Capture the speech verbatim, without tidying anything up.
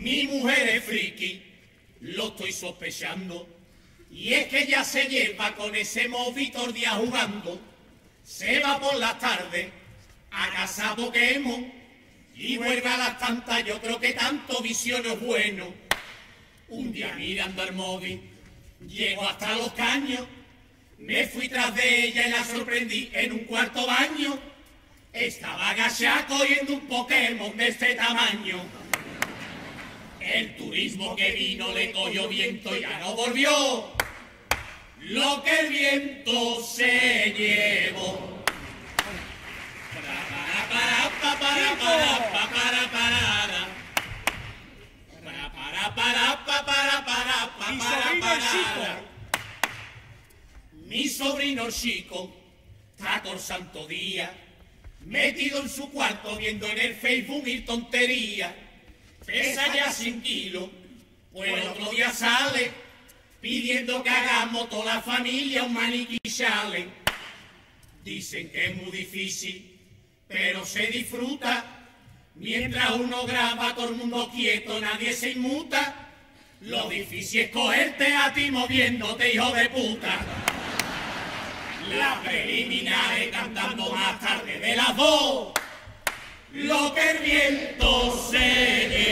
Mi mujer es friki, lo estoy sospechando. Y es que ya se lleva con ese móvil todo el día jugando. Se va por las tardes a casa Pokémon y vuelve a las tantas. Yo creo que tanto vicio no es bueno. Un día mirando el móvil, llego hasta los caños. Me fui tras de ella y la sorprendí en un cuarto baño. Estaba agachada cogiendo un Pokémon de este tamaño. El turismo que vino le cogió viento y ya no volvió. Lo que el viento se llevó. Para, para, para, para, para, para, para. Para, para, para, para, para, para, Mi sobrino el chico. Mi sobrino chico está todo el santo día metido en su cuarto viendo en el Facebook mil tonterías. Pesa ya cien kilos, pues el otro día sale pidiendo que hagamos toda la familia un maniquí challenge. Dicen que es muy difícil, pero se disfruta. Mientras uno graba, todo el mundo quieto, nadie se inmuta. Lo difícil es cogerte a ti moviéndote, hijo de puta. La preliminares cantando más tarde de las dos. Lo que el viento se lleva.